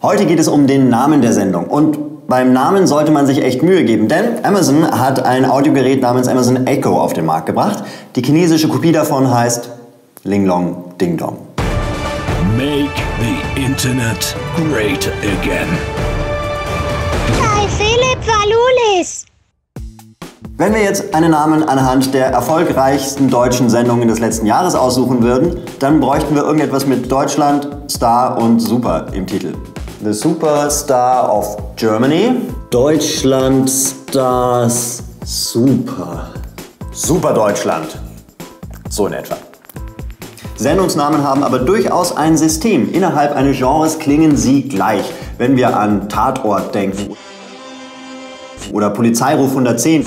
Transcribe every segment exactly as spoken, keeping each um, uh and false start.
Heute geht es um den Namen der Sendung und beim Namen sollte man sich echt Mühe geben, denn Amazon hat ein Audiogerät namens Amazon Echo auf den Markt gebracht. Die chinesische Kopie davon heißt Ling Long Ding Dong. Make the Internet great again. Kai Philipp Valulis. Wenn wir jetzt einen Namen anhand der erfolgreichsten deutschen Sendungen des letzten Jahres aussuchen würden, dann bräuchten wir irgendetwas mit Deutschland, Star und Super im Titel. The Superstar of Germany. Deutschland Stars Super. Super Deutschland. So in etwa. Sendungsnamen haben aber durchaus ein System. Innerhalb eines Genres klingen sie gleich. Wenn wir an Tatort denken oder Polizeiruf hundertzehn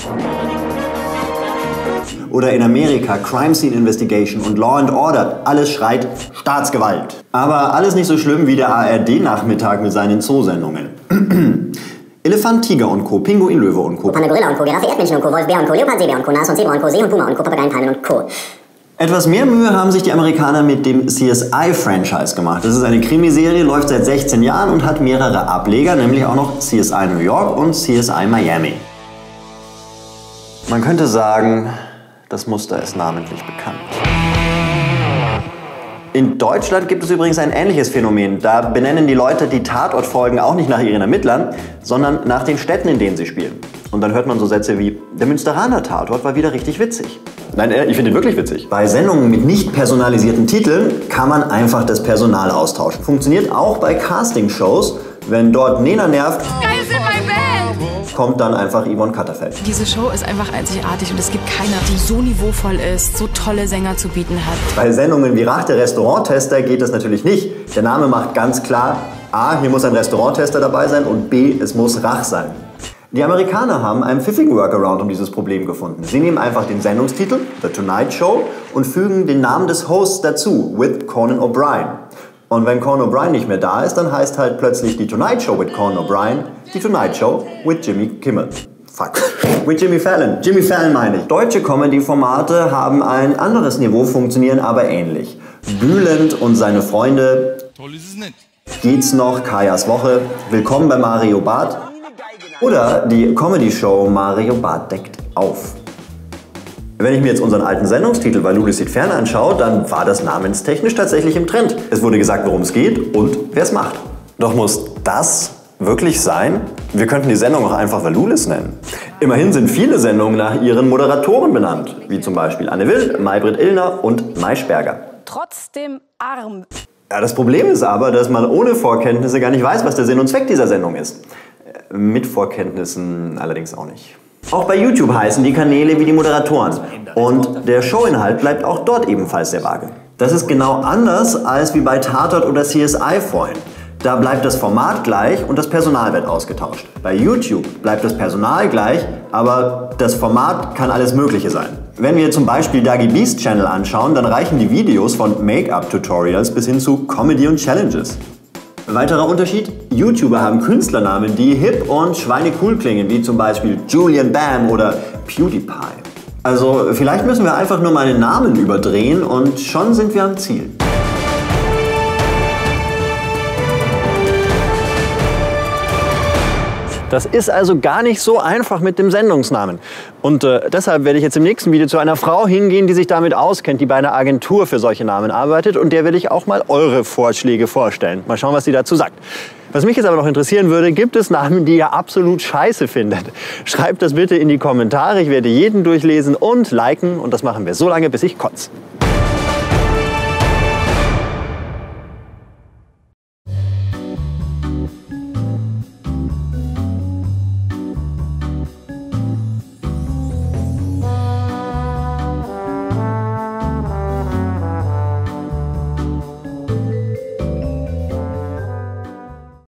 oder in Amerika Crime Scene Investigation und Law and Order, alles schreit Staatsgewalt. Aber alles nicht so schlimm wie der A R D-Nachmittag mit seinen Zoosendungen. Elefant, Tiger und Co., Pinguin, Löwe und Co., Panda, Gorilla und Co., Giraffe, Erdmännchen und Co., Wolf, Bär und Co., Leopard, Seebär und Co., Nashorn, Zebra und Co., See und Puma und Co., Papageien, Palmen und Co. Etwas mehr Mühe haben sich die Amerikaner mit dem C S I-Franchise gemacht. Das ist eine Krimiserie, läuft seit sechzehn Jahren und hat mehrere Ableger, nämlich auch noch C S I New York und C S I Miami. Man könnte sagen, das Muster ist namentlich bekannt. In Deutschland gibt es übrigens ein ähnliches Phänomen. Da benennen die Leute die Tatortfolgen auch nicht nach ihren Ermittlern, sondern nach den Städten, in denen sie spielen. Und dann hört man so Sätze wie, der Münsteraner Tatort war wieder richtig witzig. Nein, ich finde ihn wirklich witzig. Bei Sendungen mit nicht personalisierten Titeln kann man einfach das Personal austauschen. Funktioniert auch bei Castingshows. Wenn dort Nena nervt, Geil sind mein Band! kommt dann einfach Yvonne Katterfeld. Diese Show ist einfach einzigartig und es gibt keine, die so niveauvoll ist, so tolle Sänger zu bieten hat. Bei Sendungen wie Rach der Restauranttester geht das natürlich nicht. Der Name macht ganz klar, A, hier muss ein Restauranttester dabei sein und B, es muss Rach sein. Die Amerikaner haben einen pfiffigen Workaround um dieses Problem gefunden. Sie nehmen einfach den Sendungstitel, The Tonight Show, und fügen den Namen des Hosts dazu, with Conan O'Brien. Und wenn Conan O'Brien nicht mehr da ist, dann heißt halt plötzlich die Tonight Show with Conan O'Brien, die Tonight Show with Jimmy Kimmel. Fuck. With Jimmy Fallon. Jimmy Fallon meine ich. Deutsche Comedy-Formate haben ein anderes Niveau, funktionieren aber ähnlich. Bülent und seine Freunde. Toll ist es nicht. Geht's noch? Kajas Woche. Willkommen bei Mario Barth. Oder die Comedy-Show Mario Barth deckt auf. Wenn ich mir jetzt unseren alten Sendungstitel Valulis sieht fern anschaue, dann war das namenstechnisch tatsächlich im Trend. Es wurde gesagt, worum es geht und wer es macht. Doch muss das wirklich sein? Wir könnten die Sendung auch einfach Valulis nennen. Immerhin sind viele Sendungen nach ihren Moderatoren benannt, wie zum Beispiel Anne Will, Maybrit Illner und Maischberger. Trotzdem arm. Ja, das Problem ist aber, dass man ohne Vorkenntnisse gar nicht weiß, was der Sinn und Zweck dieser Sendung ist. Mit Vorkenntnissen allerdings auch nicht. Auch bei YouTube heißen die Kanäle wie die Moderatoren. Und der Showinhalt bleibt auch dort ebenfalls sehr vage. Das ist genau anders als wie bei Tatort oder C S I vorhin. Da bleibt das Format gleich und das Personal wird ausgetauscht. Bei YouTube bleibt das Personal gleich, aber das Format kann alles Mögliche sein. Wenn wir zum Beispiel Dagi Beast Channel anschauen, dann reichen die Videos von Make-up-Tutorials bis hin zu Comedy und Challenges. Weiterer Unterschied? YouTuber haben Künstlernamen, die hip und schweinecool klingen, wie zum Beispiel Julian Bam oder PewDiePie. Also vielleicht müssen wir einfach nur mal den Namen überdrehen und schon sind wir am Ziel. Das ist also gar nicht so einfach mit dem Sendungsnamen. Und äh, deshalb werde ich jetzt im nächsten Video zu einer Frau hingehen, die sich damit auskennt, die bei einer Agentur für solche Namen arbeitet. Und der will ich auch mal eure Vorschläge vorstellen. Mal schauen, was sie dazu sagt. Was mich jetzt aber noch interessieren würde, gibt es Namen, die ihr absolut scheiße findet? Schreibt das bitte in die Kommentare. Ich werde jeden durchlesen und liken. Und das machen wir so lange, bis ich kotze.